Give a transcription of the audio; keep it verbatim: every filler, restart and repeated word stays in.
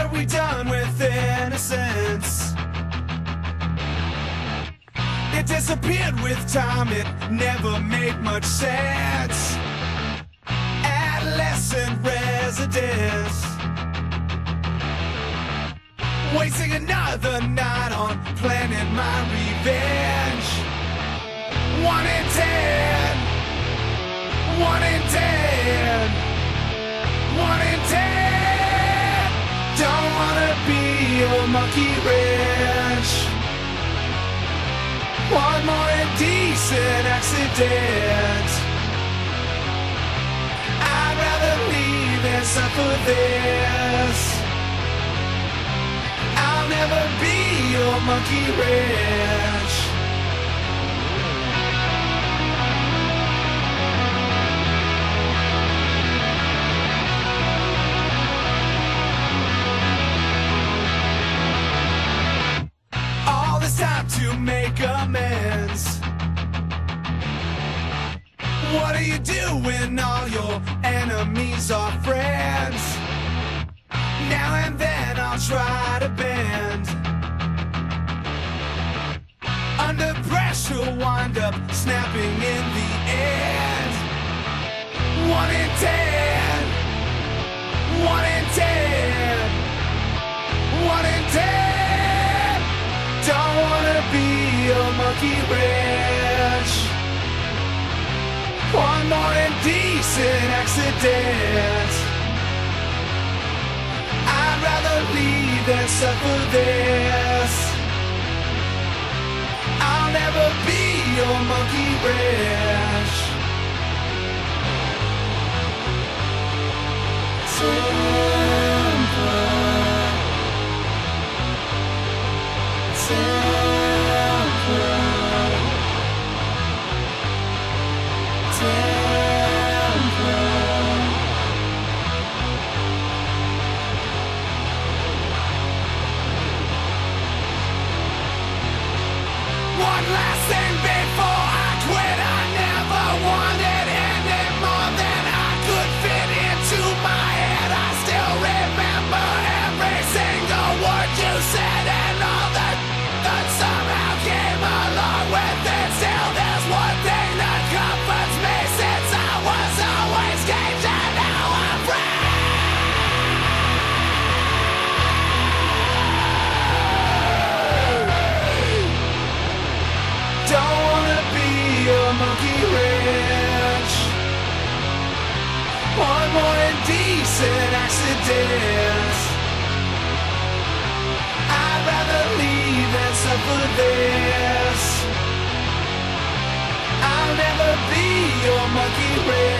have we done with innocence? It disappeared with time, it never made much sense. Adolescent residence, wasting another night on planning my revenge. One in ten, one in ten, one in ten. Don't wanna be a monkey wrench. One more indecent accident. I'd rather leave than suffer this. I'll never be your monkey wrench. All this time to make amends. What do you do when all your enemies are friends? Now and then I'll try to bend. Under pressure, wind up snapping in the end. One in ten, one in ten, one in ten. Don't wanna be a monkey wrench. One more indecent accident. I'd rather leave than suffer this. I'll never be your monkey wrench. Simple, simple, simple. One last thing before I quit. I never wanted any more than I could fit into my head. I still remember every single word you said, and all that that somehow came along with it. Still, there's one thing that comforts me, since I was always caged and now I'm free. Don't wanna be a monkey wrench. One more indecent accident. I'd rather leave than suffer this. I'll never be your monkey wrench.